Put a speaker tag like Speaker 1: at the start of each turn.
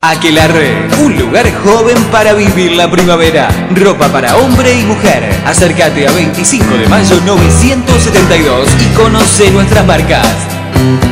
Speaker 1: Aquelarre, un lugar joven para vivir la primavera. Ropa para hombre y mujer. Acércate a 25 de mayo 972 y conoce nuestras marcas.